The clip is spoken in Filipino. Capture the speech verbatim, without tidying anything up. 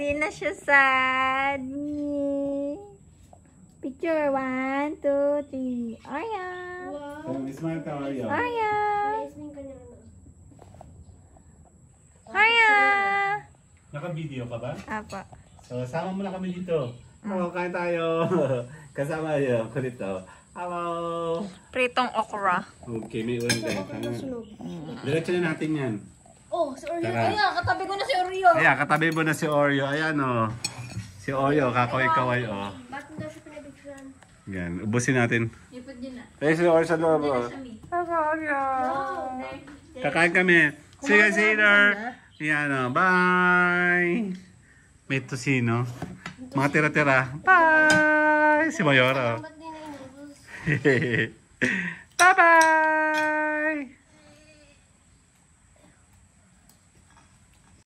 Hindi na siya sad. Picture. One, two, three. Arya. Wow. Smile ka, Arya. Arya. Arya. Naka-video ka ba? Apa. So, sama mo na kami dito. Oo, kain tayo. Kasama yun ko dito. Hello. Pritong okra. Okay, may ulan tayo. Diretso na natin yan. Oh, si Oreo. Tara. Ayan, katabi ko na si Oreo. Ayan, katabi mo na si Oreo. Ayan o. Oh. Si Oreo, kakaway-kaway o. Oh. Bakit daw siya pinabigyan? Yan, ubusin natin. Ipod yun na. Eh, si Oreo sa loob o. Kakain kami. See you later. Ayan o, bye. May tosino. Mga tira-tira. Bye! Si Mayora. Ba't di na inubos? Bye-bye!